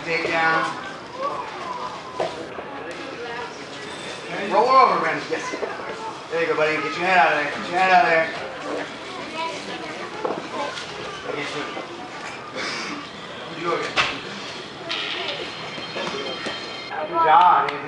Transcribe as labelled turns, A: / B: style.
A: takedown. Roll her over, Brandon. Yes. There you go, buddy. Get your head out of there. Get your head out of there. Get you. You go again. Good job, Nathan.